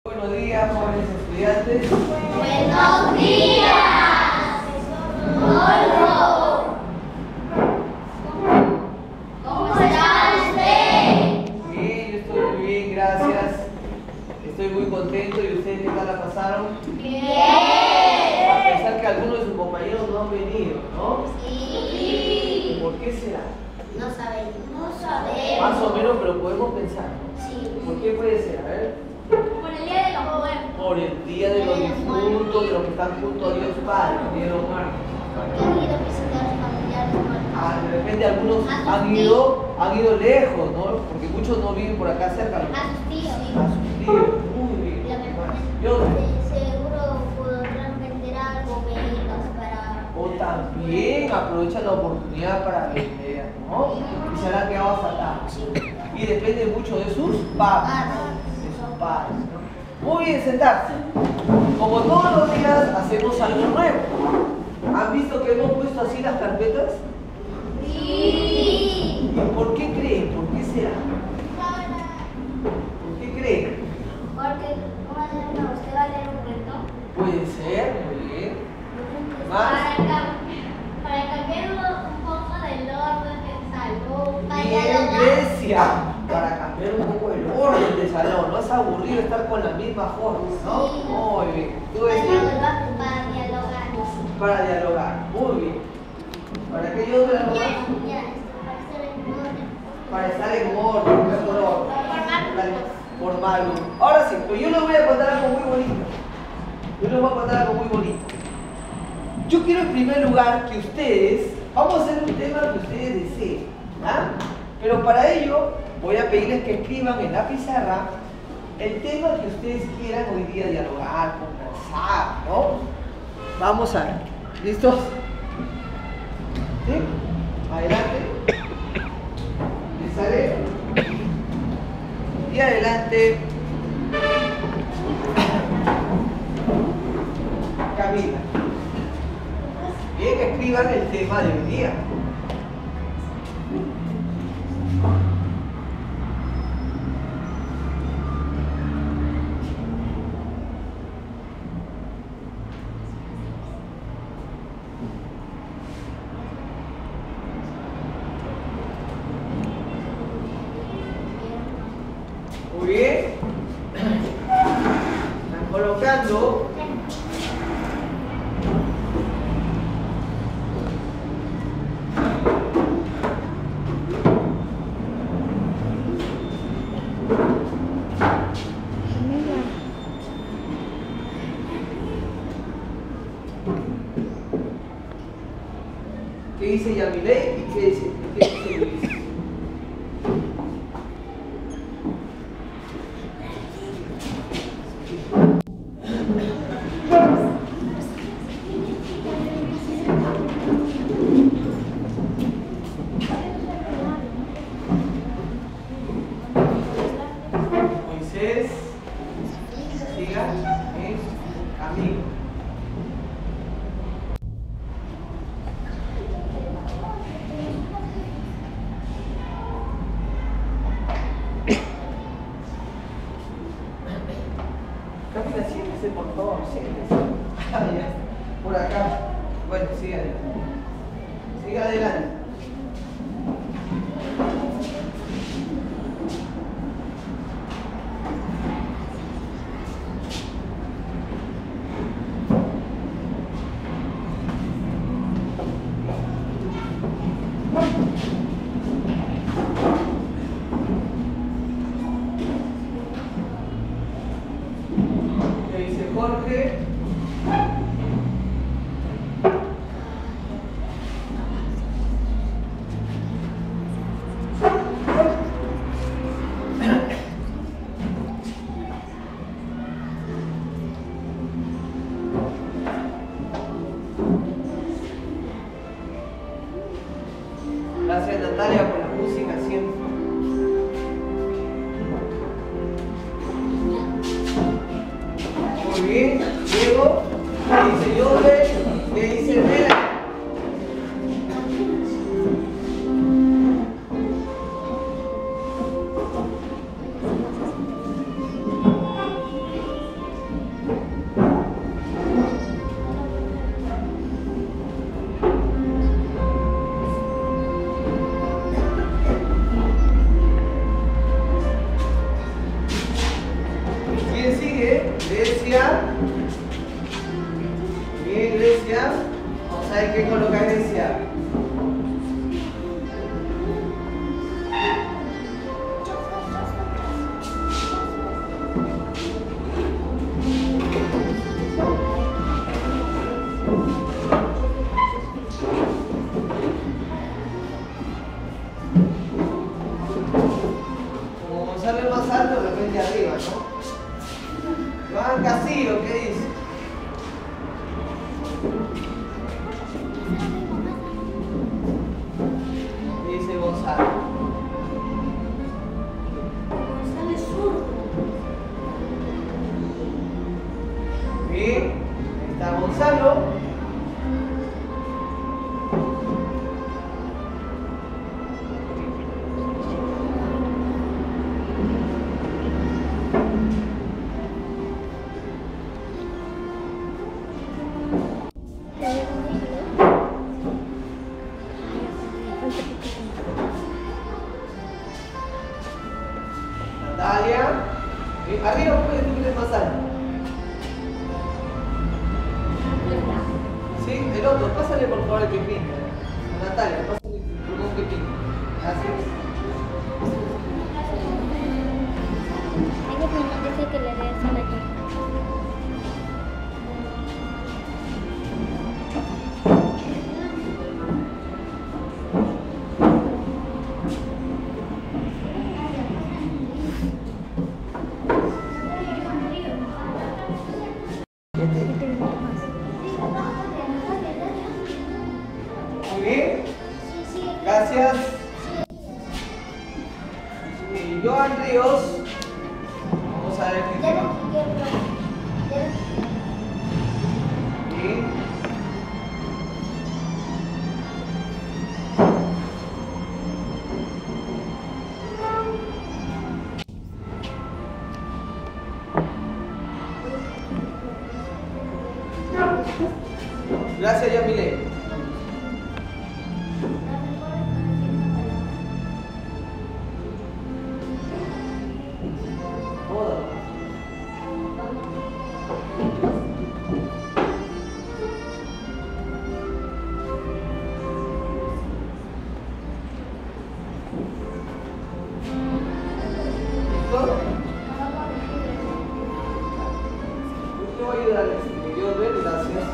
Buenos días, jóvenes estudiantes. Buenos días, Rodolfo. ¿Cómo está usted? Bien, yo estoy muy bien, gracias. Estoy muy contento. ¿Y ustedes qué tal la pasaron? Bien. A pesar que algunos de sus compañeros no han venido, ¿no? Sí. ¿Por qué será? No sabemos. No sabemos. Más o menos, pero podemos pensar. Sí. ¿Por qué puede ser? A ver. Por el día de los muertos. Por el día de los difuntos, de los que están junto a Dios Padre, el día de los muertos. Porque han ido a visitar a sus familiares muertos. De repente algunos han ido lejos, ¿no? Porque muchos no viven por acá cerca. A sus tíos. A sus tíos, muy bien. Bueno, yo Seguro podrán vender algo, velas para... o también aprovechan la oportunidad para vender, ¿no? Y se han quedado hasta tarde. Y depende mucho de sus padres. De sus padres, ¿no? Muy bien, sentarse. Como todos los días hacemos algo nuevo. ¿Han visto que hemos puesto así las carpetas? Sí. ¿Y por qué creen? ¿Por qué será? ¿Por qué creen? Porque, ¿cómo se llama? ¿Usted va a leer un cuento? Puede ser, muy bien. Más. Para cambiar un poco del orden del salón. Para Bien, dialogar. Grecia, para cambiar un poco el orden del salón. No es aburrido estar con la misma forma, ¿no? Sí. Muy bien. Tú Para decías, dialogar. para dialogar. Muy bien. ¿Para qué yo dialogar? Ya, para estar en orden. Para estar en orden, mejor orden. Formarlo. Ahora sí, pues yo les voy a contar algo muy bonito. Yo les voy a contar algo muy bonito. Yo quiero en primer lugar que ustedes, vamos a hacer un tema que ustedes deseen, ¿ah? Pero para ello voy a pedirles que escriban en la pizarra el tema que ustedes quieran hoy día dialogar, conversar, ¿no? Vamos a ver. ¿Listos? ¿Sí? Adelante. Empezaré. Y adelante. Camila. Bien, escriban el tema del día. Muy bien. Están colocando. ¿Qué dice Yamilei y qué dice Luis? Moisés, siga, Camilo. Camila, siéntese, por favor, siéntese. Ah, ya. Por acá. Bueno, siga adelante. Siga adelante. ¿Qué dice Jorge? Gracias, Natalia, por la música siempre. Muy bien. Diego, ¿qué dice Yodel? ¿Qué dice Mela? Grecia. Bien, Grecia. Vamos a ver qué coloca Grecia. Como Gonzalo es más alto, de repente arriba, ¿no? Joan Casillo, ¿qué dice? ¿Qué dice Gonzalo? Gonzalo es zurdo. Bien, ahí está Gonzalo. Natalia. Arriba, porque tú quieres más alto. Sí, el otro, pásale por favor el pipín. Natalia, pásale un pipín. Gracias. Hay que dice que le des a la llave. Muy bien. Gracias. Joan Ríos. Vamos a ver el título. Bien. Gracias, Yamile. Yo voy a ayudarles. Yo ver, gracias.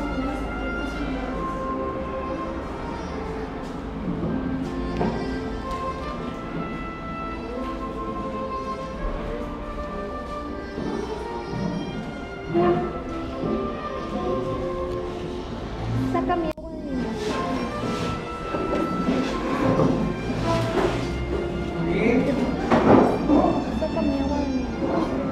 Saca mi agua de limón. Bien. Saca mi agua de limón.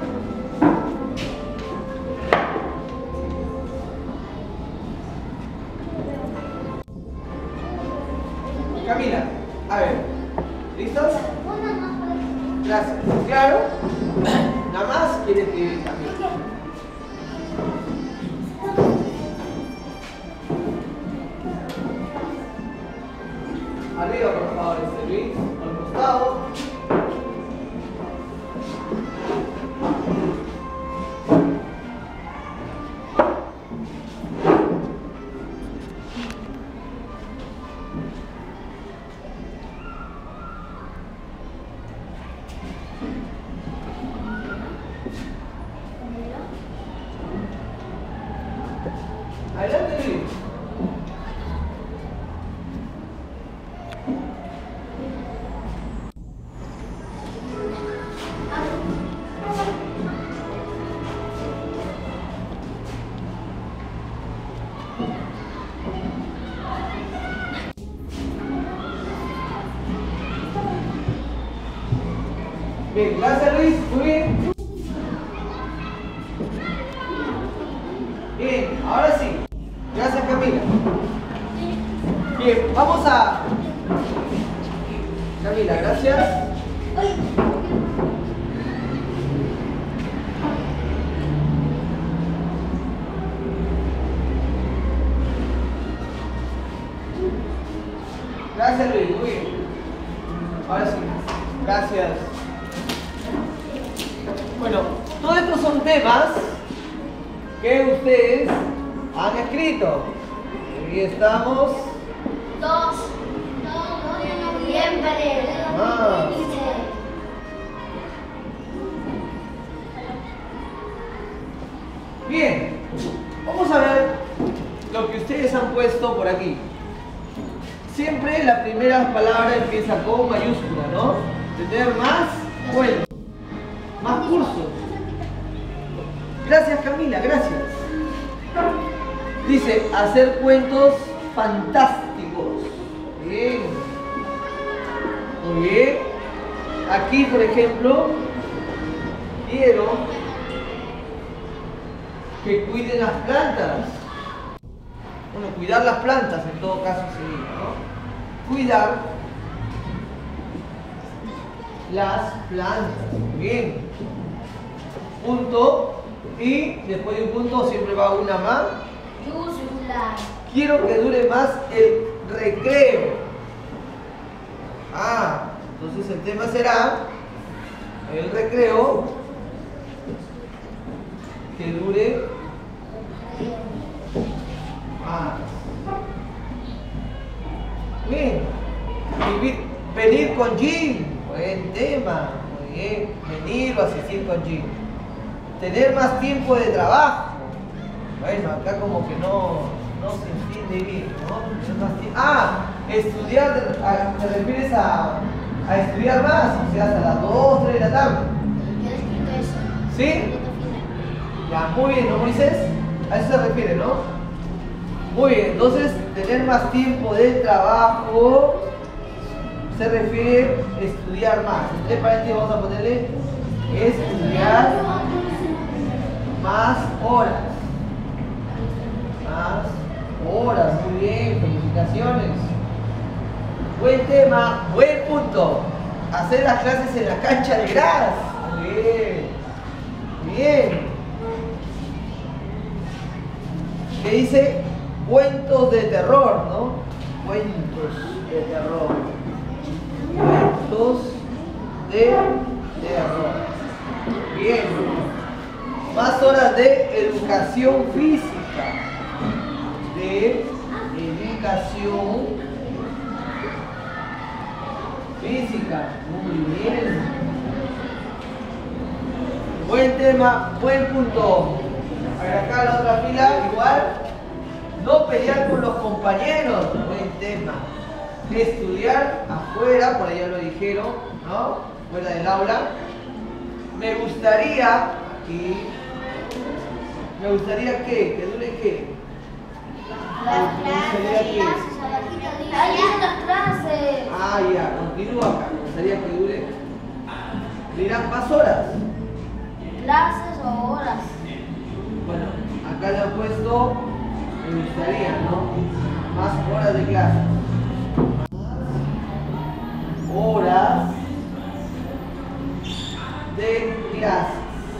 Camila, a ver. ¿Listos? Gracias. ¿Claro? Nada más quiere escribir Camila. Arriba, por favor, Luis, al costado. Adelante, Luis. Bien, gracias Luis, muy bien. Bien, ahora sí. Gracias Camila. Bien, vamos a... Camila, gracias. Gracias Luis, muy bien. Ahora sí, gracias. Bueno, todos estos son temas que ustedes han escrito. Aquí estamos. 2 de noviembre. Ah. Bien, vamos a ver lo que ustedes han puesto por aquí. Siempre la primera palabra empieza con mayúscula, ¿no? Tener más cuentos, más cursos. Gracias Camila, gracias. Dice, hacer cuentos fantásticos. Bien. Muy bien. Aquí, por ejemplo, quiero que cuiden las plantas. Bueno, cuidar las plantas en todo caso sería, ¿no? Cuidar las plantas. Bien. Punto. Y después de un punto siempre va una más. Quiero que dure más el recreo. Ah, entonces el tema será el recreo que dure más. Bien. Venir con Jim. Buen tema. Muy bien. Venir o asistir con Jim. Tener más tiempo de trabajo. Bueno, acá como que no se entiende bien, ¿no? Tener más tiempo. Ah, estudiar, ¿te refieres a estudiar más? O sea, hasta las 2, 3 de la tarde. ¿Sí? Ya, muy bien, ¿no, Moisés? A eso se refiere, ¿no? Muy bien, entonces, tener más tiempo de trabajo se refiere a estudiar más. Entre paréntesis vamos a ponerle estudiar más horas. Más horas, muy bien, felicitaciones. Buen tema, buen punto. Hacer las clases en la cancha de gras. Muy bien. Bien. Que dice cuentos de terror, ¿no? Cuentos de terror. Cuentos de terror. Bien. Más horas de educación física. De educación física. Muy bien. Buen tema, buen punto. A ver, acá la otra fila, igual. No pelear con los compañeros. Buen tema. Estudiar afuera, por ahí ya lo dijeron, ¿no? Fuera del aula. Me gustaría, aquí, me gustaría que dure qué. Las clases. Ah, ya, continúa acá. Me gustaría que dure. Dirán más horas. Clases o horas. Bueno, acá le han puesto, me gustaría, ¿no? Más horas de clase. Más horas de clase.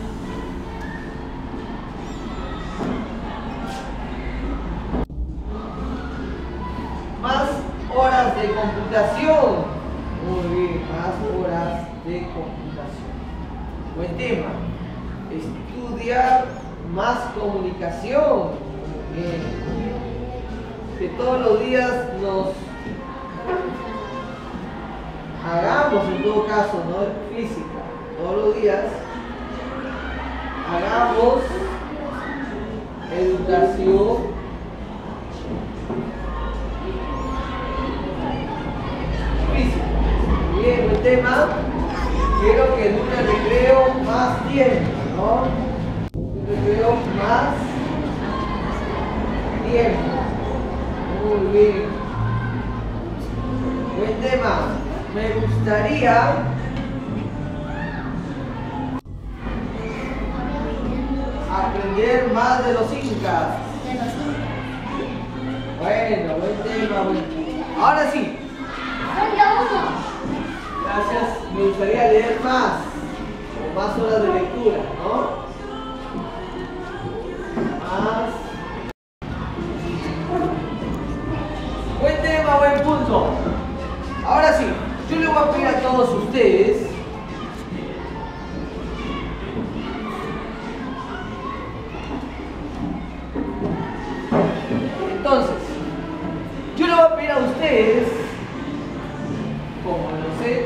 Más horas de computación. Muy bien, más horas de computación. Buen tema. Estudiar más comunicación. Muy bien. Que todos los días nos hagamos, en todo caso, ¿no? Física. Todos los días hagamos educación física. Bien, buen tema. Quiero que dure el recreo más tiempo, ¿no? Recreo más tiempo. Muy bien. Buen tema. Me gustaría aprender más de los incas. Bueno, buen tema, buen tema. Ahora sí. Gracias. Me gustaría leer más. O más horas de lectura, ¿no? Más. Buen tema, buen punto. Ahora sí, yo le voy a pedir a todos ustedes ustedes, como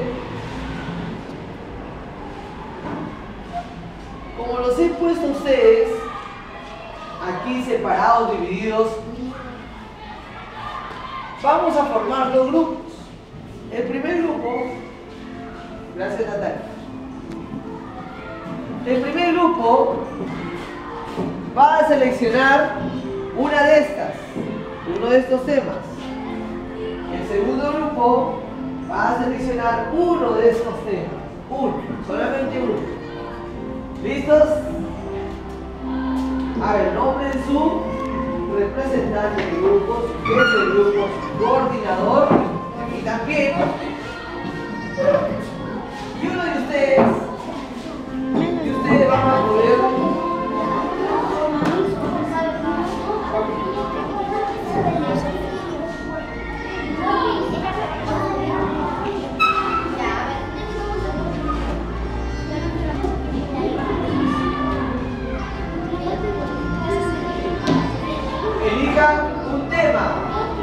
los he puesto a ustedes, aquí separados, divididos, vamos a formar dos grupos. El primer grupo, gracias Natalia, el primer grupo va a seleccionar una de estas, uno de estos temas. El segundo grupo va a seleccionar uno de estos temas, solamente uno. ¿Listos? A ver, nombren su representante de grupos, jefe de grupos, coordinador, aquí también. Y uno de ustedes van a poder un tema.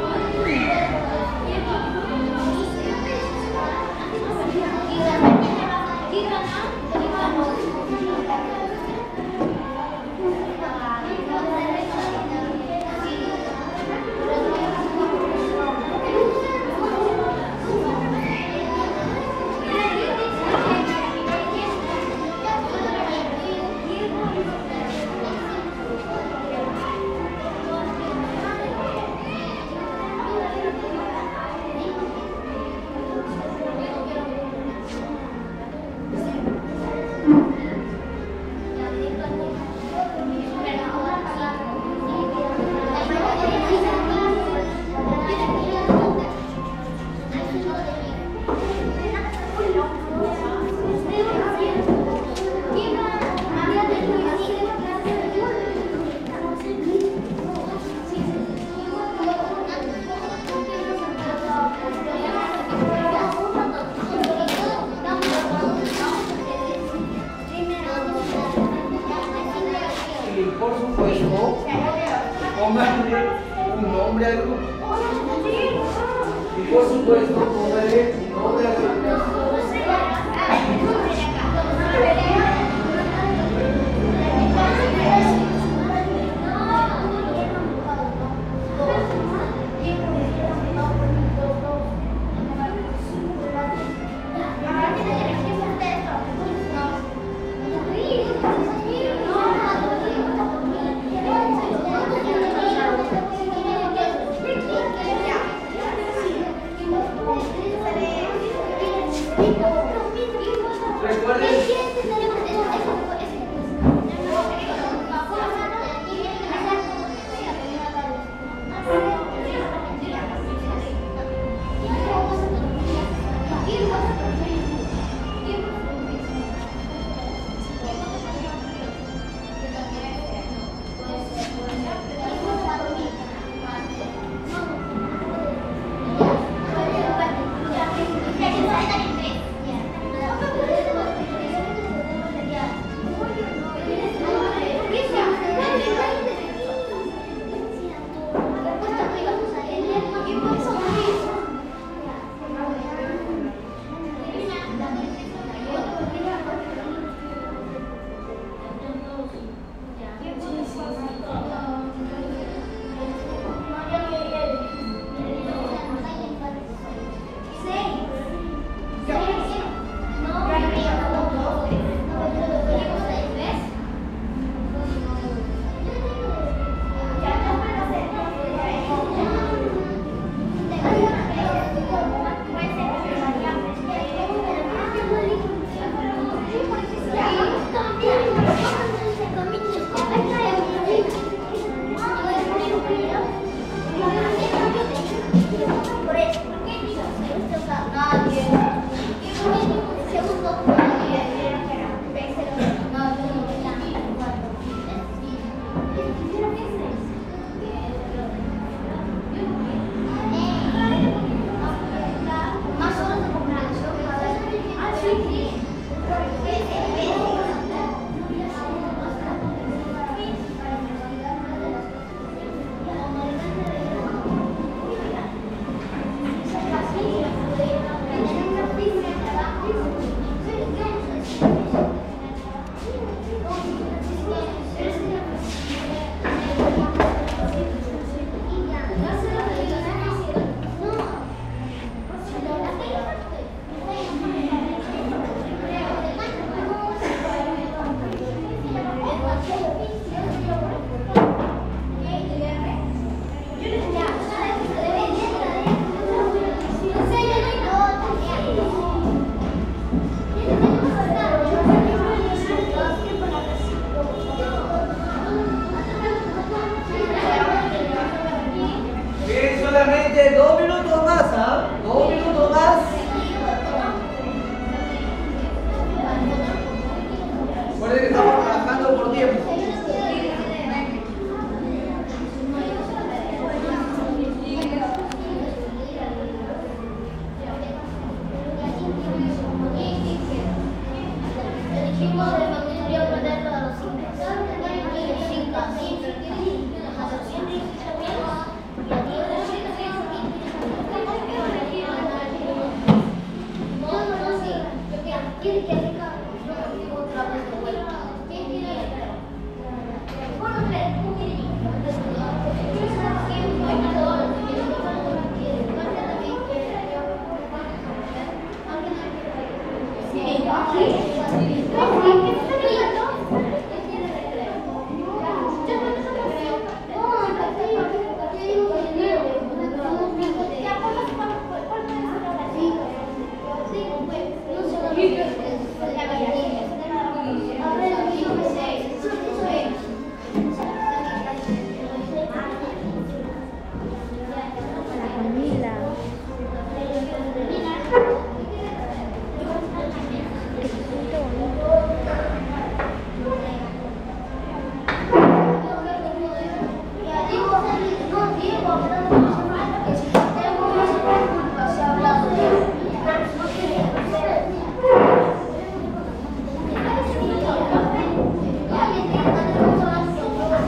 Por supuesto, póngale un nombre al grupo. Y por supuesto, póngale un nombre al grupo.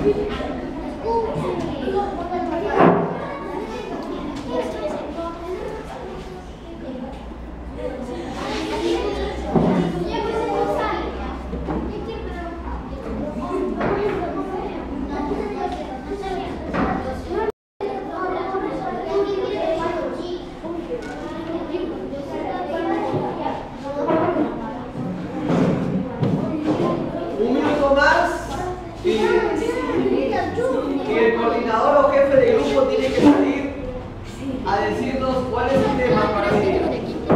Un minuto más y el coordinador o jefe de grupo tiene que salir a decirnos cuál es el tema para el día.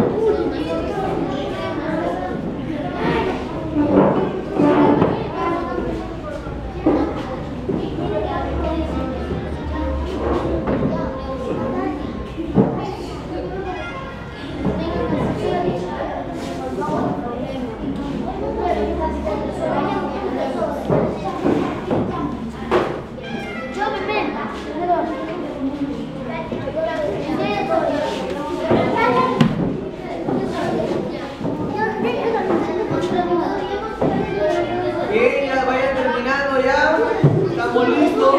Bien, ya vayan terminando ya. Estamos listos.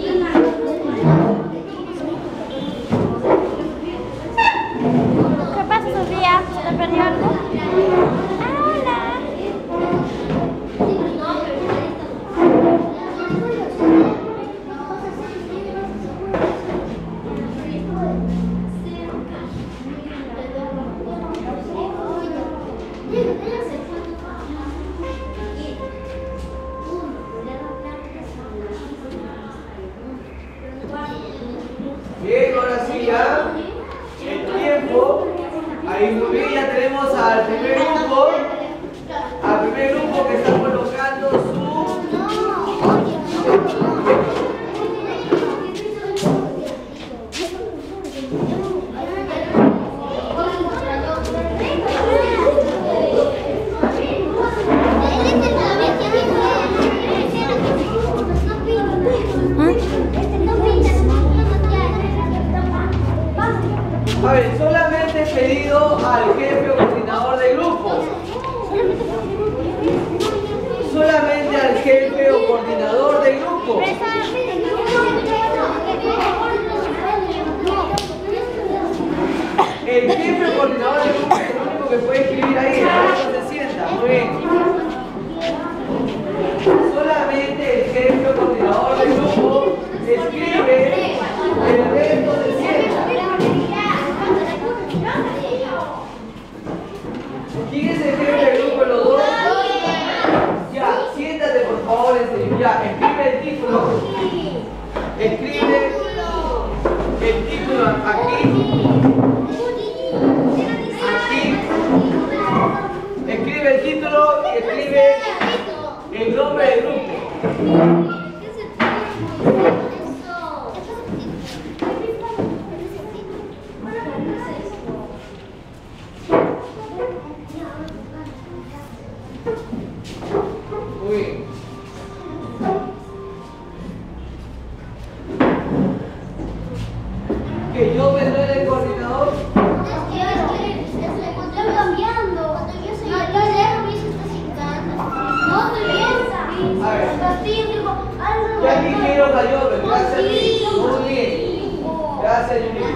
¿Qué pasa, Sofía? ¿Se te perdió algo? Ah, hola. Bien, ahora sí ya. El tiempo. Ahí muy bien, ya tenemos al primer grupo. Al primer grupo que está colocando su... A ver, solamente he pedido al jefe o coordinador de grupo. Solamente al jefe o coordinador de grupo. El jefe o coordinador de grupo es el único que puede escribir ahí. El resto se sienta. Muy bien. Solamente el jefe o coordinador de grupo escribe. El resto se sienta. ¿Quién es el jefe del grupo de los dos? Ya, siéntate por favor, ya, escribe el título. Escribe el título aquí. Aquí. Escribe el título y escribe el nombre del grupo. Muy bien. Que yo me doy el coordinador. A ver. Ya aquí quiero la lluvia. Gracias, Luis. Muy bien. Gracias, Luis.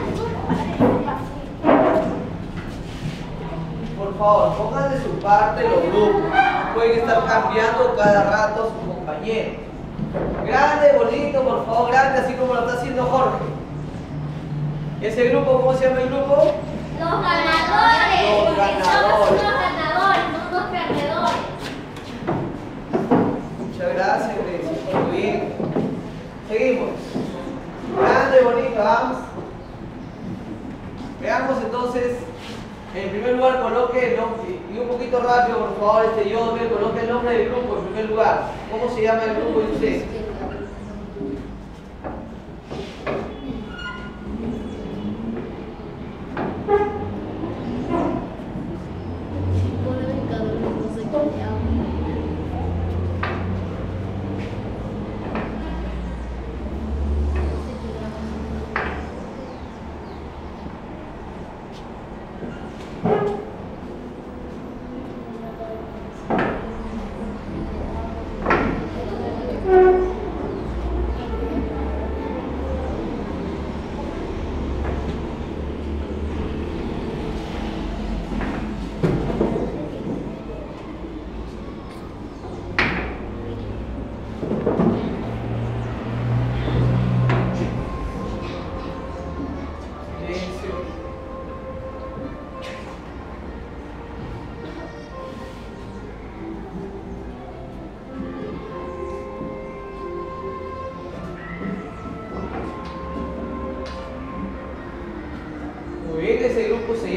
Por favor, pongan de su parte los grupos. Pueden estar cambiando cada rato a su compañero. Grande, bonito, por favor, grande, así como lo está haciendo Jorge. ¿Ese grupo, cómo se llama el grupo? Los ganadores. Los ganadores. Los ganadores, no los perdedores. Muchas gracias, Grecia. Muy bien. Seguimos. Grande, bonito, vamos. Veamos entonces. En primer lugar, coloque el nombre, y un poquito rápido, por favor, yo me coloque el nombre del grupo en primer lugar. ¿Cómo se llama el grupo de usted?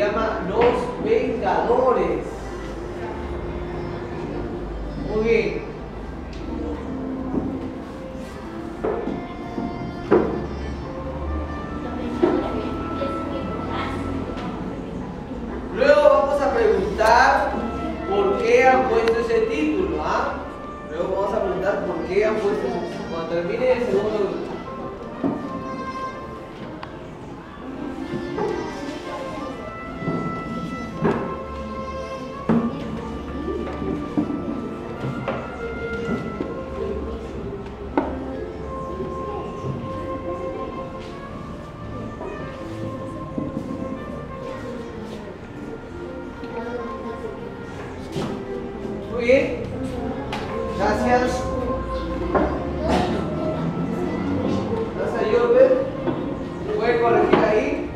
llama Los Vengadores. Muy bien. Luego vamos a preguntar por qué han puesto ese título, ¿ah? Luego vamos a preguntar por qué han puesto ese título. Cuando termine el segundo grupo. Muy bien. Gracias. Gracias, Jorber. ¿Puede corregir ahí?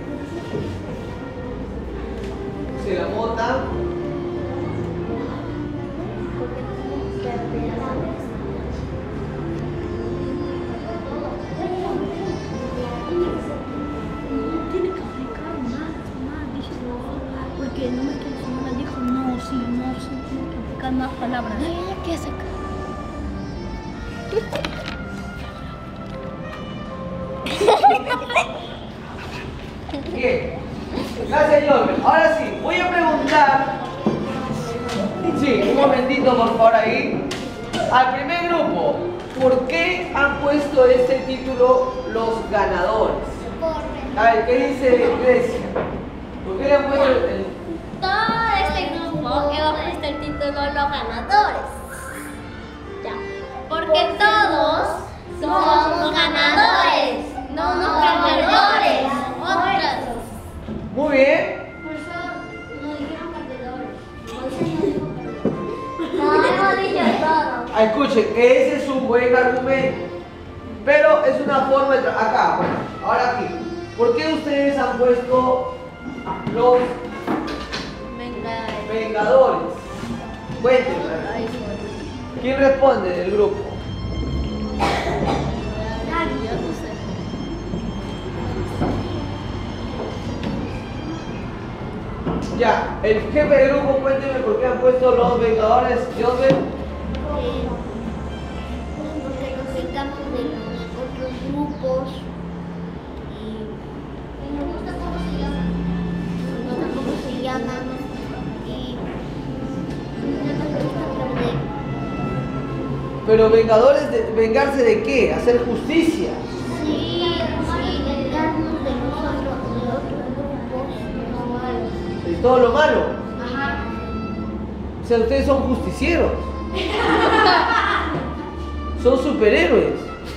Se la mota. Tiene que aplicar más, dice, porque no me dijo no, sí, tiene que aplicar más palabras. ¿Qué hace acá? Bien. Gracias, Jorber. Ahora sí, voy a preguntar. Sí, un momentito, por favor, ahí. Al primer grupo, ¿por qué han puesto este título Los Ganadores? A ver, ¿qué dice Grecia? ¿Por qué le han puesto el... Todo este grupo hemos puesto el título Los Ganadores. Ya. Porque todos somos ganadores, no unos perdedores. Otras. Muy bien. Por eso no dijeron perdedores. No hemos dicho todo. Ah, escuchen, ese es un buen argumento. Pero es una forma de... Acá, bueno, ahora aquí. ¿Por qué ustedes han puesto los Vengadores? Cuéntenme. ¿Quién responde del grupo? Ya, el jefe del grupo, cuéntenme por qué han puesto los Vengadores. Joseph. Porque nos vengamos de los otros grupos y Me gusta cómo se llama. no sé cómo se llaman y no nos gusta perder. Pero Vengadores, ¿vengarse de qué? ¿Hacer justicia? Sí, vengarnos de otros grupos no malos. ¿De todo lo malo? Ajá. O sea, ustedes son justicieros. Son superhéroes.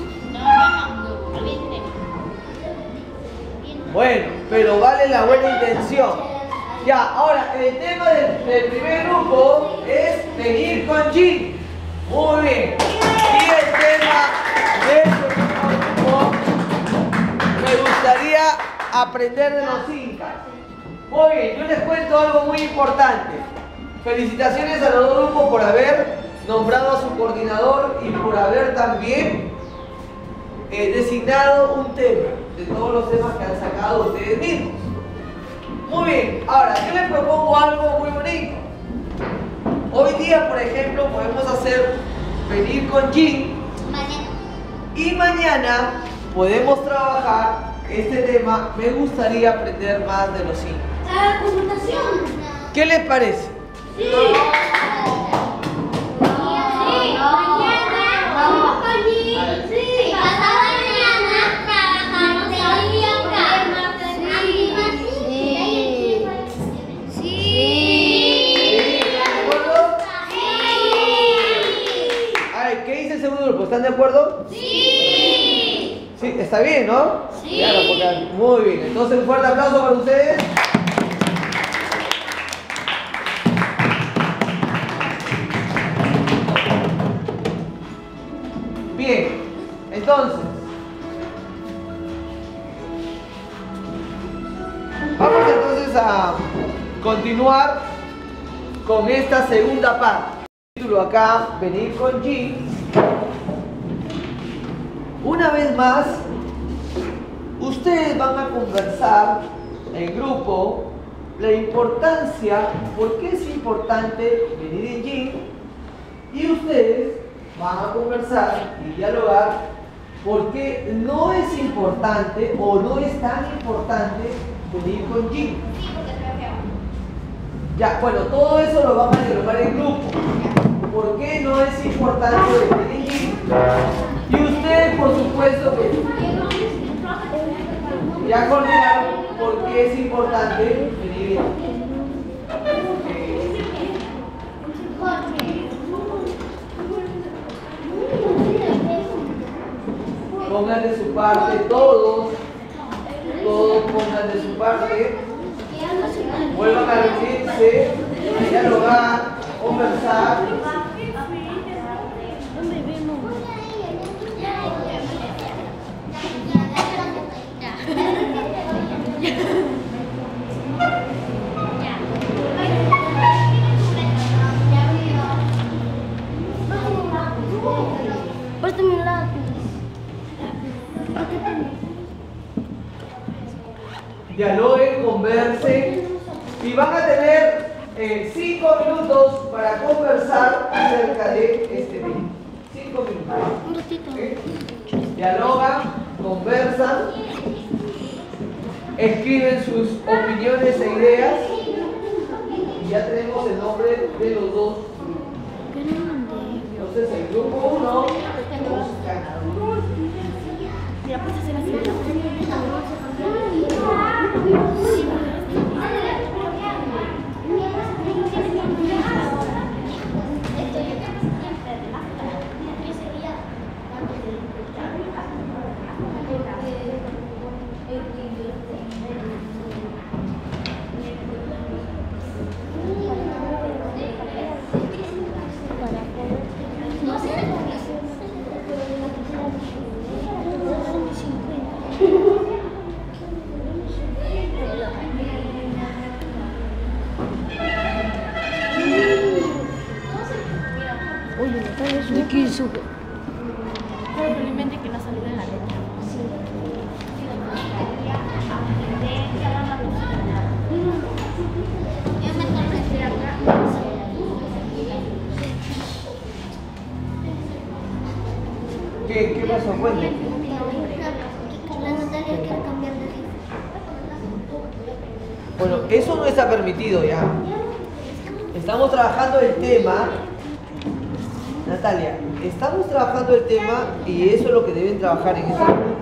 Bueno, pero vale la buena intención. Ya, ahora, el tema del primer grupo es venir con Jin. Muy bien. Y el tema del segundo grupo, me gustaría aprender de los incas. Muy bien, yo les cuento algo muy importante. Felicitaciones a los dos grupos por haber nombrado a su coordinador y por haber también designado un tema de todos los temas que han sacado ustedes mismos. Muy bien, ahora yo les propongo algo muy bonito. Hoy día, por ejemplo, podemos hacer venir con Jin Mañana. y mañana podemos trabajar este tema. Me gustaría aprender más de los incas. Computación. ¿Qué les parece? Sí. Mañana vamos con Jin. Sí. Pasado mañana trabajamos el idioma. Sí. ¿Están de acuerdo? A ver, ¿qué dice el segundo grupo? ¿Están de acuerdo? Sí. Sí, está bien, ¿no? Sí. Claro, porque muy bien. Entonces, un fuerte aplauso para ustedes. Bien, entonces vamos entonces a continuar con esta segunda parte. El título acá, venir con Jin. Una vez más, ustedes van a conversar en grupo la importancia, por qué es importante venir en Yin, y ustedes van a conversar y dialogar por qué no es importante o no es tan importante venir con Yin. Ya, bueno, todo eso lo vamos a dialogar en grupo. ¿Por qué no es importante venir en Yin? Y ustedes, por supuesto, que ya coordinaron por qué es importante venir en Yin. Pongan de su parte, todos pongan de su parte, vuelvan a reunirse, a dialogar, conversar. Dialoguen, conversen y van a tener 5 minutos para conversar acerca de este tema. 5 minutos. Un ratito. ¿Okay? Dialogan, conversan, escriben sus opiniones e ideas y ya tenemos el nombre de los dos. Entonces el grupo 1 Mira, pues hacer así. Probablemente que no salió en la letra. ¿Qué pasó? Cuéntame. La Natalia quiere cambiar de libro. Bueno, eso no está permitido ya. Estamos trabajando el tema. Natalia, estamos trabajando el tema y eso es lo que deben trabajar en estos momentos.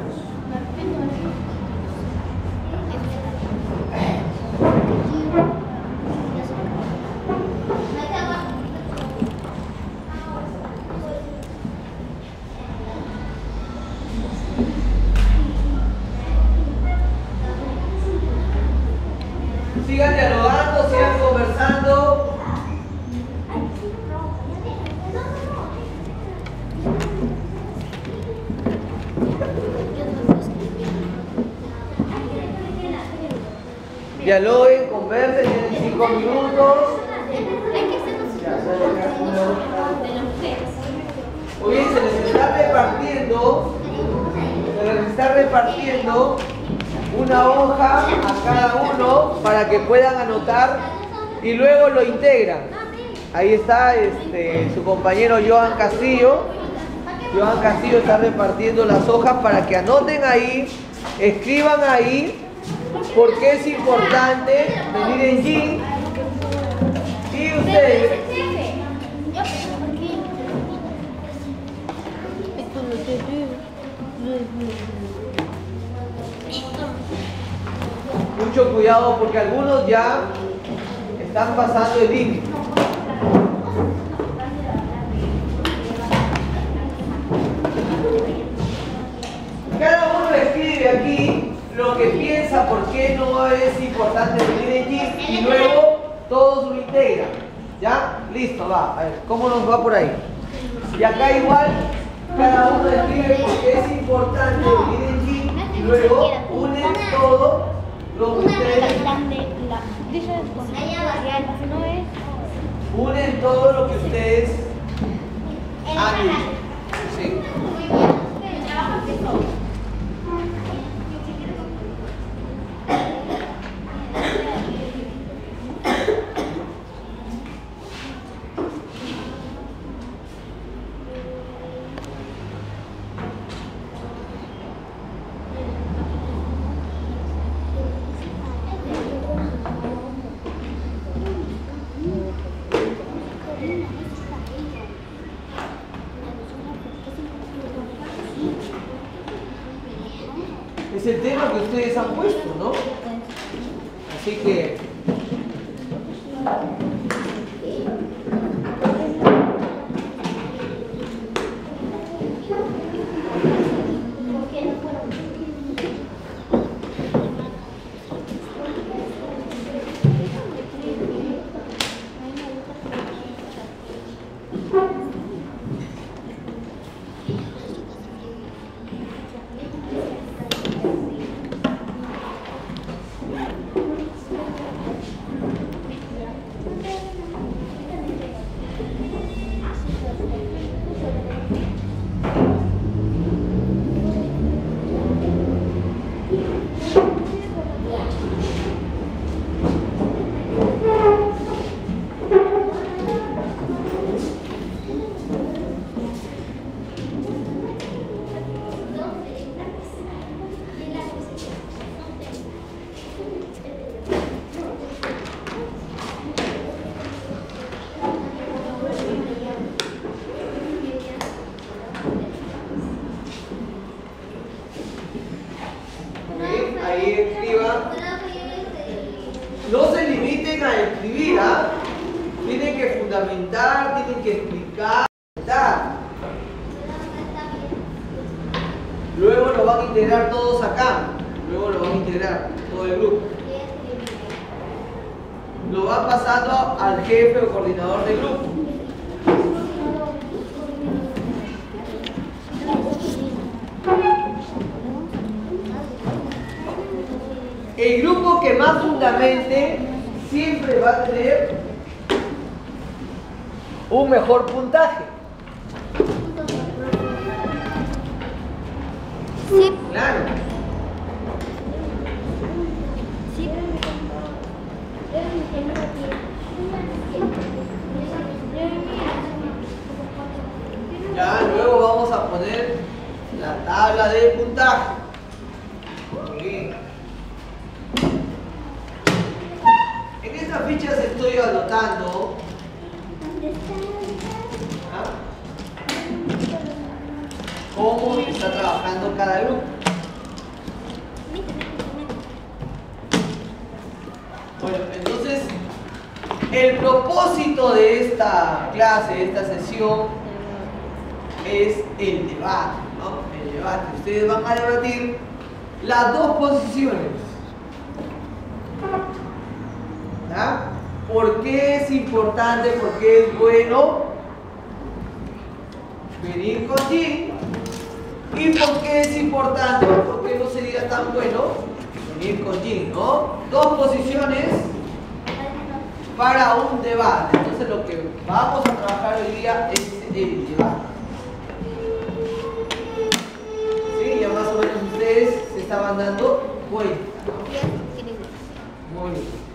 Sigan dialogando, sigan conversando. Dialoguen, conversen, tienen 5 minutos. Muy bien, se les está repartiendo una hoja a cada uno para que puedan anotar y luego lo integran. Ahí está su compañero Joan Castillo. Joan Castillo está repartiendo las hojas para que anoten ahí, escriban ahí por qué es importante venir en Yin. Y ustedes mucho cuidado porque algunos ya están pasando el límite. Cada uno escribe aquí lo que piensa, por qué no es importante venir en Yin y luego todos lo integran. ¿Ya? Listo, va. A ver, ¿cómo nos va por ahí? Y acá igual, cada uno escribe por qué es importante venir en Yin y luego unen todo lo que ustedes... Unen todo lo que ustedes han dicho. Sí. Es el tema que ustedes han puesto, ¿no? Así que... Ahí escriban. No se limiten a escribir, ¿ah? Tienen que fundamentar, tienen que explicar. Luego lo van a integrar todos acá. Luego lo van a integrar todo el grupo. Lo van pasando al jefe o coordinador del grupo. El grupo que más fundamente siempre va a tener un mejor puntaje. Sí. Claro. Sí. Ya, luego vamos a poner la tabla de puntaje. Muy bien. En estas fichas estoy anotando. ¿Ah? Cómo está trabajando cada grupo. Bueno, entonces, el propósito de esta clase, de esta sesión, es el debate, ¿no? El debate. Ustedes van a debatir las dos posiciones. ¿Ah? ¿Por qué es importante, por qué es bueno venir con Jin? ¿Y por qué es importante, por qué no sería tan bueno venir con Jin, ¿no? Dos posiciones para un debate. Entonces lo que vamos a trabajar hoy día es el debate. ¿Sí? Ya más o menos ustedes se estaban dando cuenta, ¿no? Muy bien.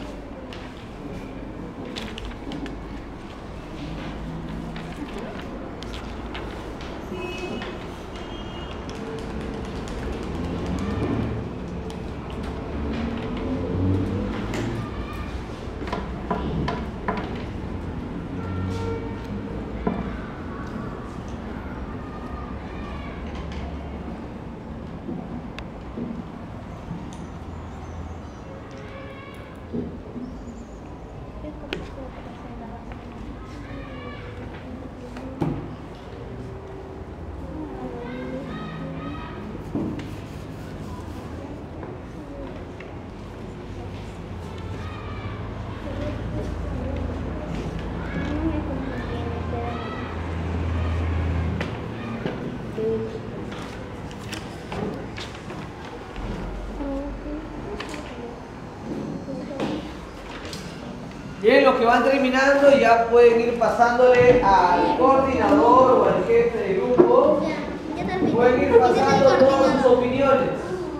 Bien, los que van terminando ya pueden ir pasándole al coordinador o al jefe de grupo. Pueden ir pasando todas sus opiniones.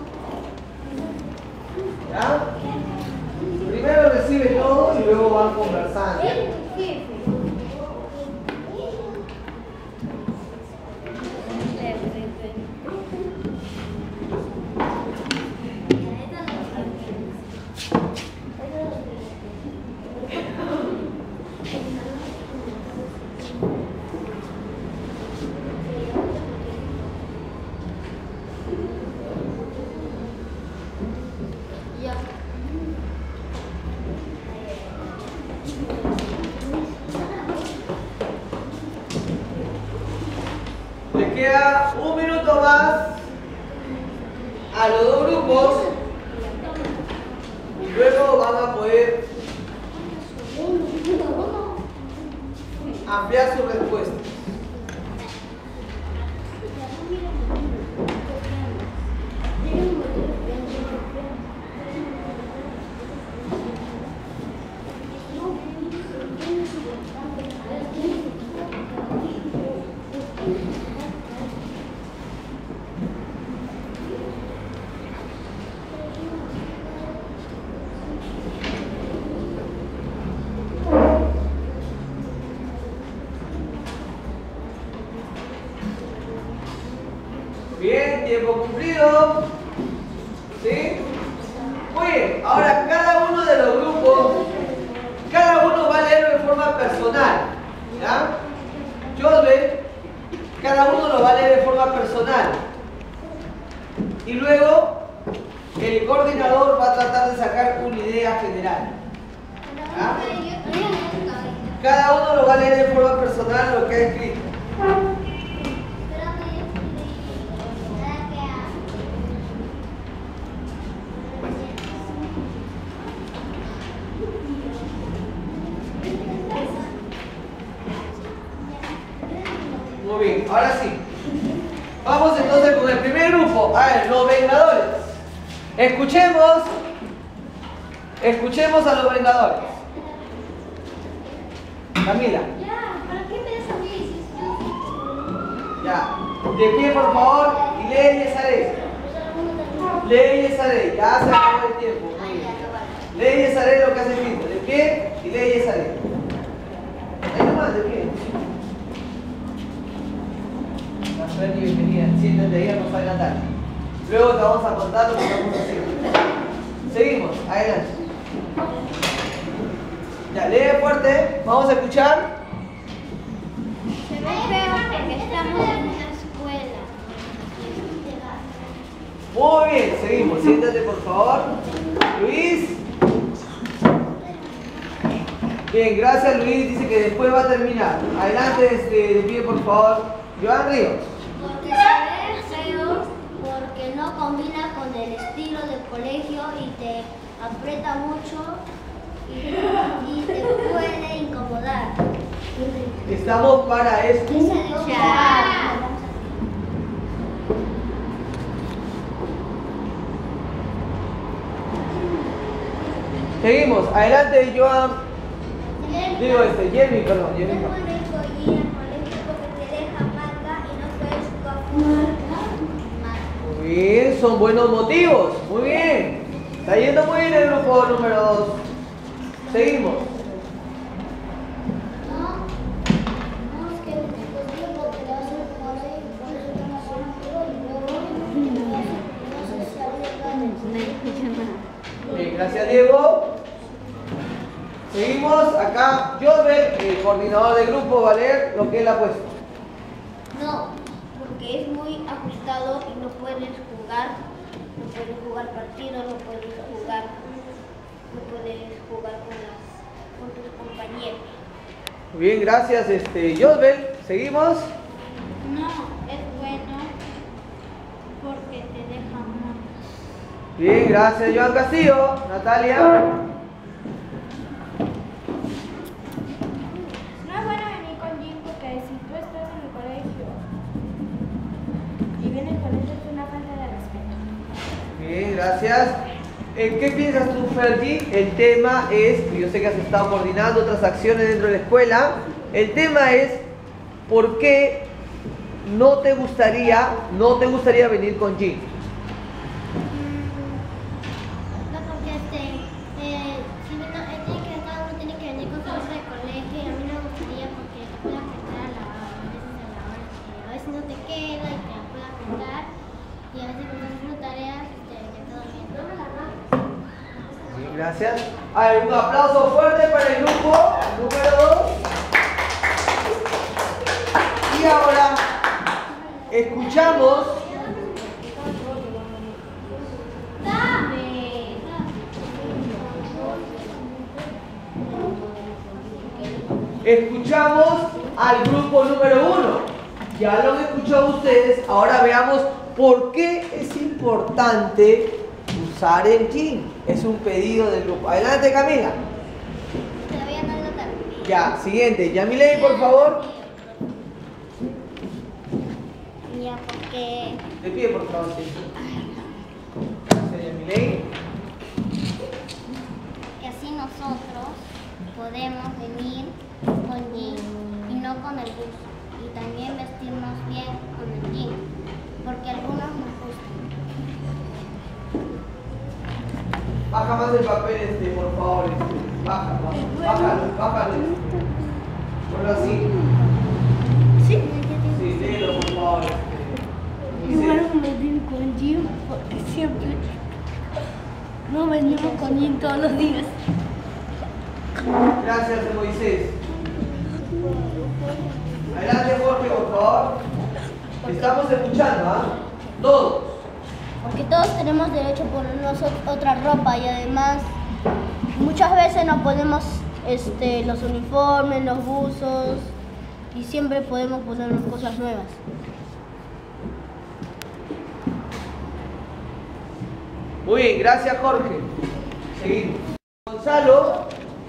¿Ya? Primero recibe todo y luego van conversando. más a los dos grupos y luego van a poder ampliar sus respuestas. Bien, tiempo cumplido. ¿Sí? Muy bien, ahora cada uno de los grupos, cada uno va a leerlo de forma personal. ¿Ya? Josbel, cada uno lo va a leer de forma personal. Y luego, el coordinador va a tratar de sacar una idea general. ¿Ya? Cada uno lo va a leer de forma personal lo que ha escrito. Muy bien, ahora sí. Vamos entonces con el primer grupo. A ver, los Vengadores. Escuchemos a los Vengadores. Camila. ¿Para qué me das a mí? Ya. De pie, por favor. Y lee y Yesaré. Lee y Yesaré. Ya se acabó el tiempo. Muy bien. Lee y Yesaré lo que has escrito. De pie y lee y Yesaré. Ahí nomás, de pie. Bienvenida, siéntate ahí a nos adelantar. Luego te vamos a contar lo que estamos haciendo. Seguimos, adelante. Ya, lee fuerte, vamos a escuchar. Se ve feo porque estamos en una escuela. Muy bien, seguimos, siéntate por favor. Luis. Bien, gracias Luis, dice que después va a terminar. Adelante, de pie por favor. Joan Ríos. Porque se ve feo, porque no combina con el estilo del colegio y te aprieta mucho y te puede incomodar. Estamos para escuchar. Seguimos, adelante Joan. Digo Jeremy, perdón, Jeremy. Muy bien, son buenos motivos. Muy bien. Está yendo muy bien el grupo número 2. Seguimos. Bien, gracias Diego. Seguimos. Acá Josbel, el coordinador del grupo, va a leer lo que él ha puesto. No, porque es muy ajustado y no puedes jugar partidos, no puedes jugar con tus compañeros. Muy bien, gracias Josbel. Seguimos. No, es bueno porque te deja mal. Bien, gracias Joan Castillo. Natalia. No es bueno venir con Jim porque si tú estás en el colegio y vienes con eso es una falta de respeto. Bien, gracias. ¿Qué piensas tú, Fergie? El tema es, yo sé que has estado coordinando otras acciones dentro de la escuela, el tema es ¿por qué no te gustaría venir con Jim? No, porque si uno tiene que venir con su bolsa de colegio y a mí no me gustaría porque te puede afectar a veces no te queda y te puede afectar y a veces cuando haces tareas te quedas dormido. Bien, gracias. A ver, un aplauso fuerte para el grupo número 2. Y ahora escuchamos al grupo número 1. Ya lo han escuchado ustedes, ahora veamos ¿Por qué es importante usar el jean? Es un pedido del grupo. Adelante, Camila. Todavía no lo terminé. Ya, siguiente. Yamilei, por favor. Ya, porque De pie, por favor. Sí. Gracias, Yamilei. que así nosotros podemos venir con jean y no con el buzo. Y también vestirnos bien con el jean, porque a algunos nos gustan. Baja más el papel, por favor. Baja, bájalo. Ponlo así. Sí. Sí, léelo, por favor. Igual me venir con jean porque siempre no venimos con jean todos los días. Gracias, Moisés. Adelante, Jorge, por favor. Estamos escuchando, ¿ah? Todos. Porque todos tenemos derecho a ponernos otra ropa y además muchas veces nos ponemos los uniformes, los buzos y siempre podemos ponernos cosas nuevas. Muy bien, gracias, Jorge. Seguimos. Gonzalo.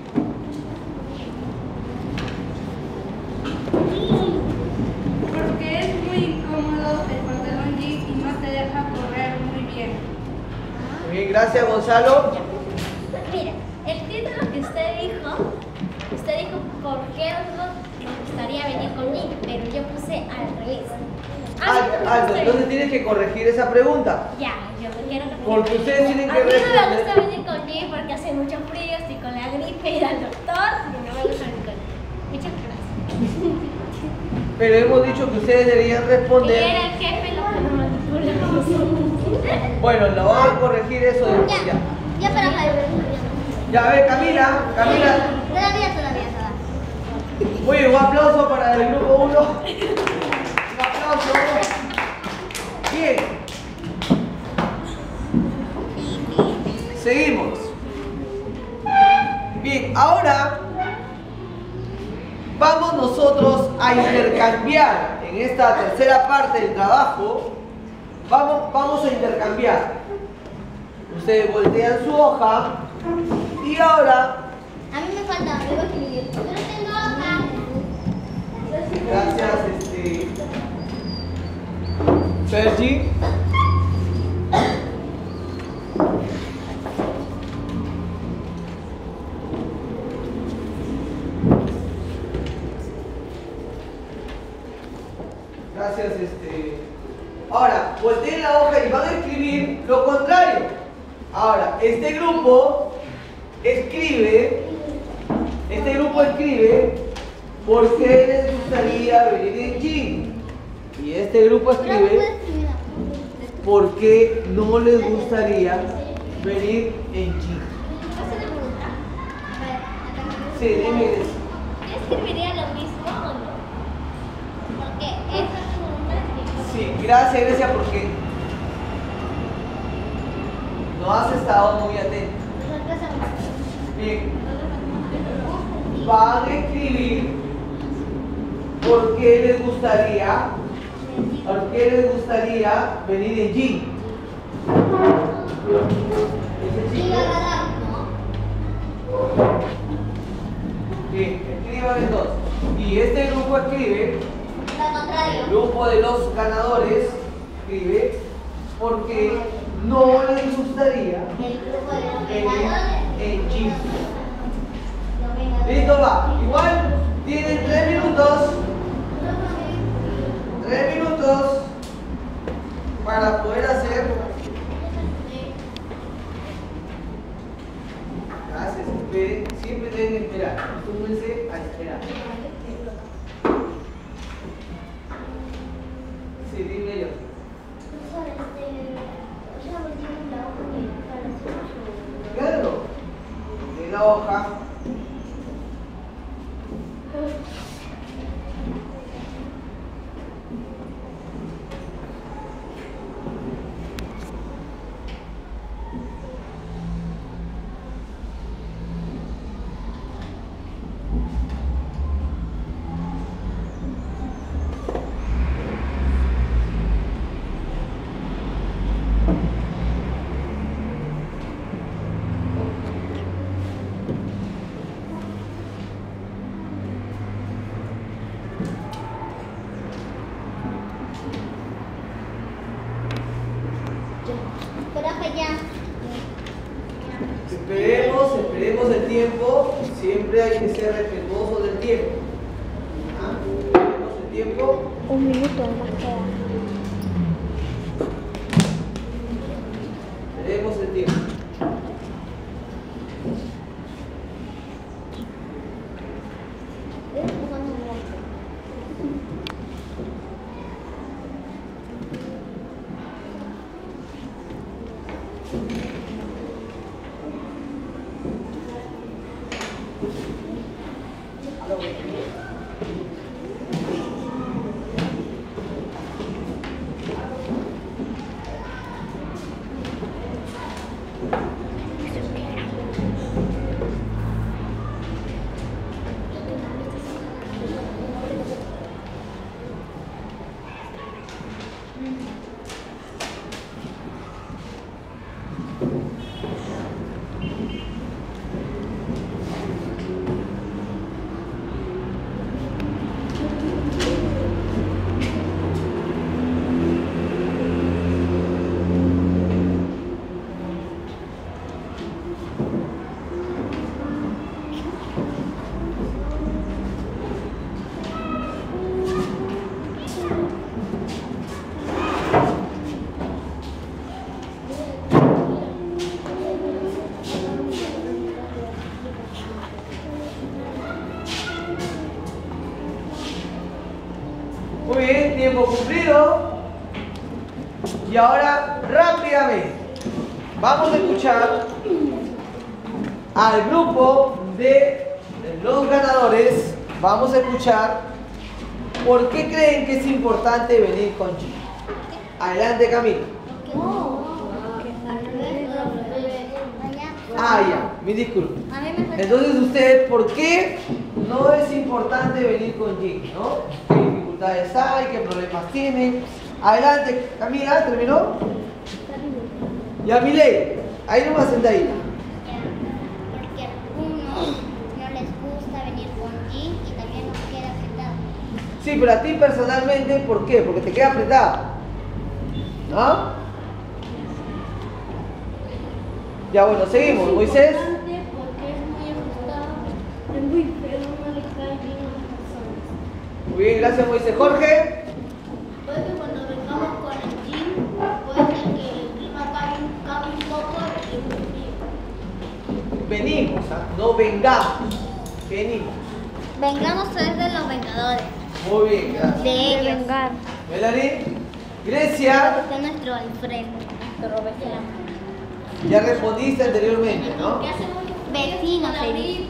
Porque es muy incómodo el pantalón jeans y no te deja correr muy bien. Muy bien, gracias, Gonzalo. Mire, el título que usted dijo por qué nosotros nos gustaría venir con jean, pero yo puse al revés. Alto, entonces tienes que corregir esa pregunta. Ya, yo quiero que Porque ustedes tienen que a mí no me responder. gusta venir con jean porque hace mucho frío, estoy con la gripe, ir al doctor y no me gusta venir con jean. Muchas gracias. Pero hemos dicho que ustedes deberían Y responder. era el jefe lo que nos manipulamos. Bueno, lo van a corregir eso después ya. Ya para Jaime. Ya, a ver, Camila. Todavía. Muy bien, un aplauso para el grupo 1. Un aplauso. Bien. Seguimos. Bien, ahora vamos nosotros a intercambiar en esta tercera parte del trabajo. Vamos a intercambiar. Ustedes voltean su hoja y ahora, A mí me falta, me voy a escribir. Yo no tengo hoja. gracias, Sergi. Gracias, Ahora, volteen la hoja y van a escribir lo contrario. Ahora, este grupo escribe por qué les gustaría venir en jean. Y este grupo escribe por qué no les gustaría venir en jean. Sí, dime eso. ¿Yo escribiría lo mismo o no? Porque esta pregunta es Sí, gracias, Grecia, porque no has estado muy atento. Bien. Van a escribir por qué les gustaría venir en jean. Ese chico. Bien, escriban entonces. Y este grupo escribe, el grupo de los ganadores escribe porque no les gustaría venir en jean. Listo, va. Igual tienen 3 minutos. 3 minutos para poder hacer. Gracias, esperen. Siempre deben esperar. Acostúmbrense a esperar. Sí, dime yo. Claro. De la hoja. Espera que ya. Esperemos el tiempo. Siempre hay que ser respetuosos del tiempo. ¿Ah? Esperemos el tiempo. Un minuto más queda. Esperemos el tiempo. Muy bien, tiempo cumplido. Y ahora, rápidamente, vamos a escuchar al grupo de los ganadores. Vamos a escuchar por qué creen que es importante venir con G. Adelante, Camila. Ah, ya, mi disculpa. Entonces, ustedes, ¿por qué no es importante venir con G? ¿No? ¿Qué dificultades hay? ¿Qué problemas tienen? Adelante, Camila, ¿terminó? Ya, Miley, ahí nomás sentadita. Porque a algunos no les gusta venir con jean y también nos queda apretado. Sí, pero a ti personalmente, ¿por qué? Porque te queda apretado. ¿No? Ya, bueno, seguimos. Moisés. Porque es muy ajustado, es muy feo, no le cae bien a las personas. Muy bien, gracias, Moisés. Jorge. Puede que cuando vengamos con el jean, puede ser que el clima cambie un poco y es muy frío. Venimos, ¿ah? No vengamos. Venimos. Vengamos es de los Vengadores. Muy bien, gracias. De ellos. Melanie. Grecia. Está nuestro Alfredo. Nuestro vecino. Ya respondiste anteriormente, ¿no? Vecinos, se dice.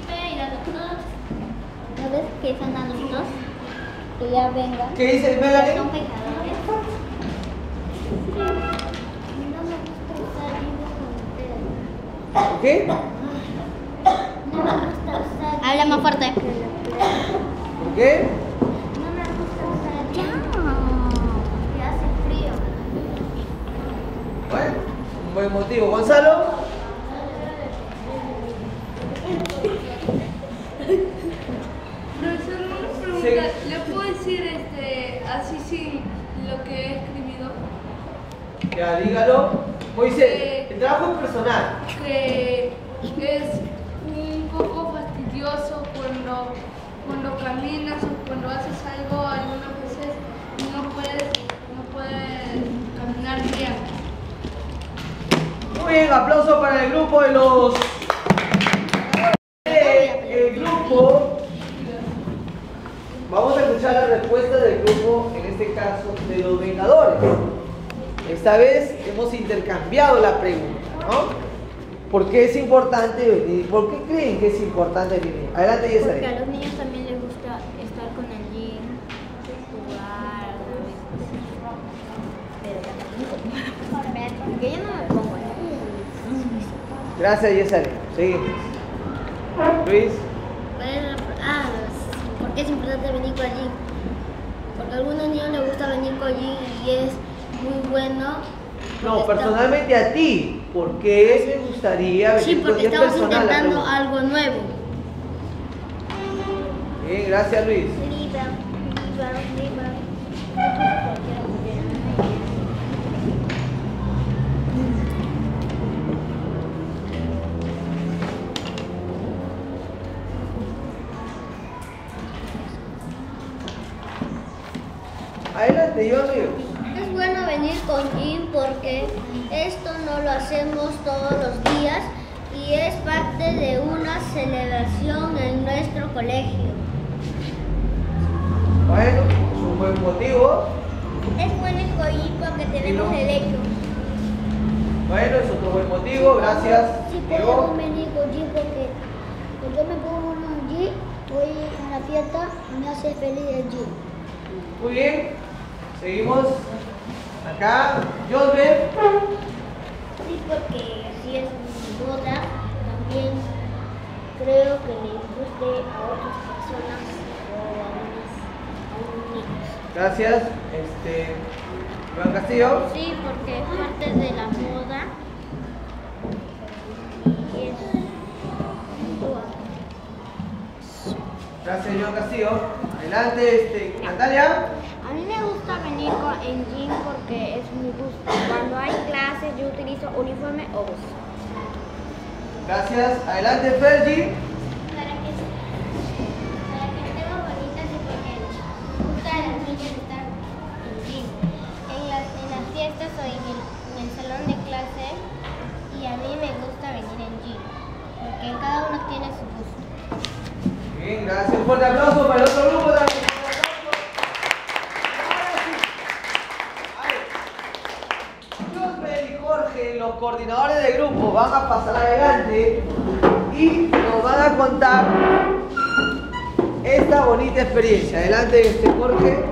¿No ves que son adultos? Que ya vengan. ¿Qué dice Son Melanie? pecadores. No me gusta usar libros con ustedes. ¿Qué? No me gusta usar. Habla más fuerte. ¿Por qué? No me gusta usar libros. Que hace frío. Bueno, un buen motivo. Gonzalo. Profesor, una pregunta. Sí. ¿Le puedo decir así sin lo que he escribido? Ya, dígalo. Moisés, el trabajo es personal. Que es un poco fastidioso cuando caminas o cuando haces algo algunas veces no puedes caminar bien. Muy bien, aplauso para el grupo de los... El grupo... Vamos a escuchar la respuesta del grupo, en este caso, de los Vengadores. Esta vez hemos intercambiado la pregunta, ¿no? ¿Por qué es importante venir? ¿Por qué creen que es importante venir? Adelante, Porque a Yesaré. los niños también les gusta estar con el jean, jugar, porque yo no me pongo eso. Gracias, Yesaré. Seguimos. Luis. ¿Por qué es importante venir con jean? Porque a algunos niños les gusta venir con jean y es muy bueno No, personalmente a ti. ¿Por qué te gustaría venir Sí, con porque 10 estamos personas a la intentando pregunta? algo nuevo. Bien, gracias Luis. Libra. Adelante, yo amigo. Es bueno venir con Jim porque esto no lo hacemos todos los días y es parte de una celebración en nuestro colegio. Bueno, es un buen motivo. Es bueno ir con Jim porque tenemos derecho. Bueno, es otro buen motivo, gracias. Sí, Diego. podemos venir con G porque yo me pongo uno en G, voy a la fiesta y me hace feliz el G. Muy bien, seguimos acá. Josbert. Sí, porque si es mi boda, también creo que le guste a otras personas o a unos niños. Gracias. Iván Castillo. Sí, porque es parte de la moda y es boda. Gracias, Iván Castillo. Adelante, Natalia. A mí me gusta venir en jean porque es mi gusto. Cuando hay clases yo utilizo uniforme o bus. Gracias. Adelante, Fergie. Para que estemos bonitas y porque me gusta a las niñas estar en jean. En las fiestas o en el salón de clase y a mí me gusta venir en jean. Porque cada uno tiene su gusto. Bien, gracias. Un fuerte aplauso para el otro grupo también. Josbert y Jorge, los coordinadores de grupo, van a pasar adelante y nos van a contar esta bonita experiencia. Adelante, Jorge.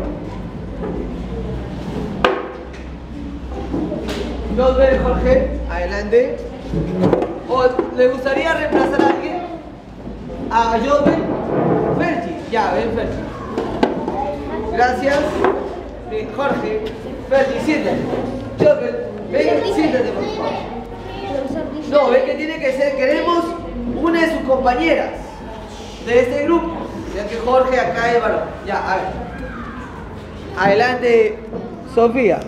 Josbert, Jorge, adelante. ¿O le gustaría reemplazar a alguien? A Josbert. Fergie, ya, ven Fergie. Gracias. Bien, Jorge. Fergie, siéntate. Josbert, ven, siéntate por favor. No, ven que tiene que ser, queremos una de sus compañeras de este grupo. Ya que Jorge acá es varón. Ya, a ver. Adelante, Sofía.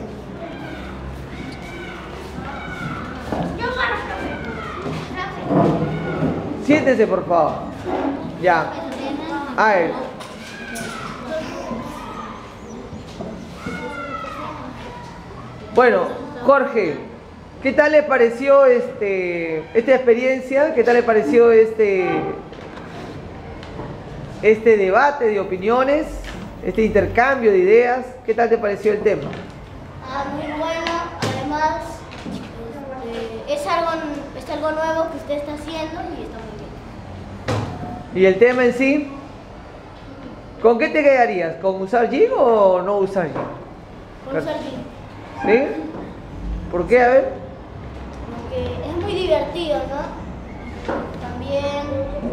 Siéntese, por favor. Ya. A ver. Bueno, Jorge, ¿qué tal le pareció esta experiencia? ¿Qué tal le pareció este debate de opiniones? Este intercambio de ideas. ¿Qué tal te pareció el tema? Muy bueno, además es algo nuevo que usted está haciendo y está muy bien. ¿Y el tema en sí? ¿Con qué te quedarías? ¿Con usar Jig o no usar Jig? Con usar Jig. ¿Sí? ¿Por qué? A ver. Porque es muy divertido, ¿no? También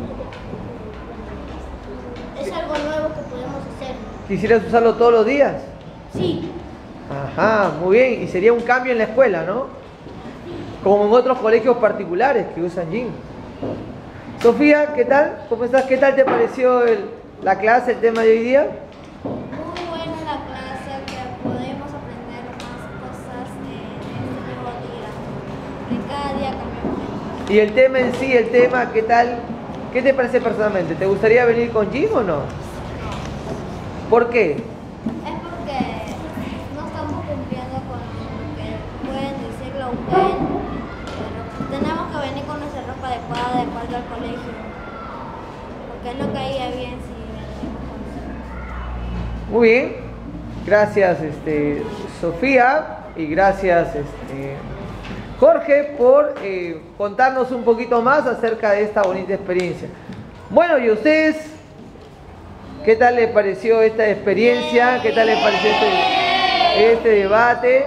es algo nuevo que podemos hacer. ¿Quisieras usarlo todos los días? Sí. Ajá, muy bien. Y sería un cambio en la escuela, ¿no? Como en otros colegios particulares que usan Jig. Sofía, ¿qué tal? ¿Cómo estás? ¿Qué tal te pareció la clase, el tema de hoy día? Muy buena la clase, que podemos aprender más cosas de este nuevo día. De cada día cambiamos. Y el tema en sí, el tema, ¿qué tal? ¿Qué te parece personalmente? ¿Te gustaría venir con Jig o no? ¿Por qué? Es porque no estamos cumpliendo con lo que pueden decir la UPEN, pero tenemos que venir con nuestra ropa adecuada de acuerdo al colegio, porque no caía bien si venimos con... Muy bien. Gracias, Sofía, y gracias, Jorge, por contarnos un poquito más acerca de esta bonita experiencia. Bueno, ¿y ustedes? ¿Qué tal les pareció esta experiencia? ¿Qué tal les pareció este debate?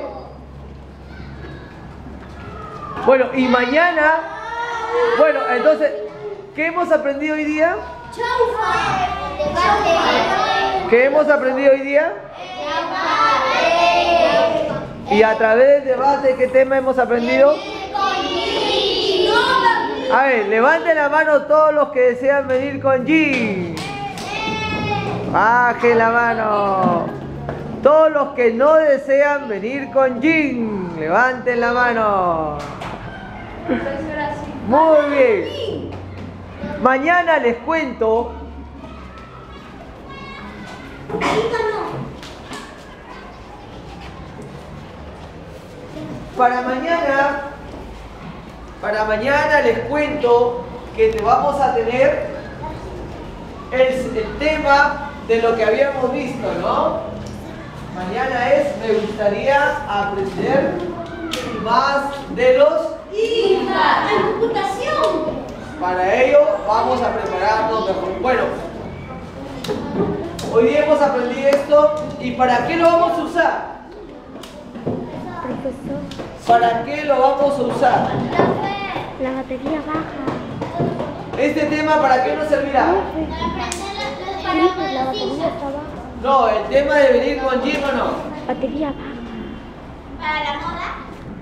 Bueno, y mañana, bueno, entonces, ¿qué hemos aprendido hoy día? ¿Qué hemos aprendido hoy día? Y a través del debate, ¿qué tema hemos aprendido? A ver, levanten la mano todos los que desean venir con Jin. Bajen la mano. Todos los que no desean venir con Jin, levanten la mano. Muy bien. Mañana les cuento. Para mañana les cuento que te vamos a tener el tema de lo que habíamos visto, ¿no? Mañana me gustaría aprender más de los ¡Hija! ¡En computación! Para ello vamos a prepararnos mejor. Bueno, hoy día hemos aprendido esto. ¿Y para qué lo vamos a usar? Profesor, ¿Para qué lo vamos a usar? la batería baja. Este tema, ¿para qué nos servirá? La batería está baja. No, el tema de venir con Jim o no. Batería baja. ¿Para la moda?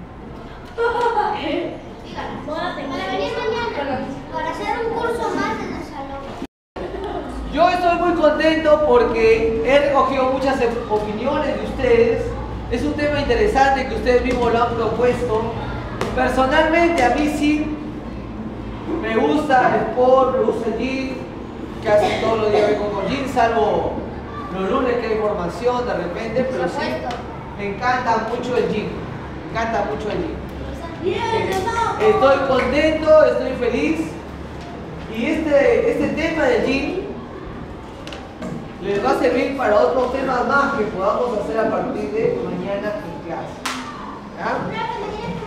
Para venir mañana. Para hacer un curso más en el salón. Yo estoy muy contento porque he recogido muchas opiniones de ustedes. Es un tema interesante que ustedes mismos lo han propuesto. Personalmente a mí sí me gusta el sport, me gusta el gym. Casi todos los días vengo con gym, salvo los lunes que hay formación de repente, pero sí me encanta mucho el gym. Me encanta mucho el gym. Estoy contento, estoy feliz. Y este tema del gym les va a servir para otros temas más que podamos hacer a partir de mañana en clase. ¿Ya?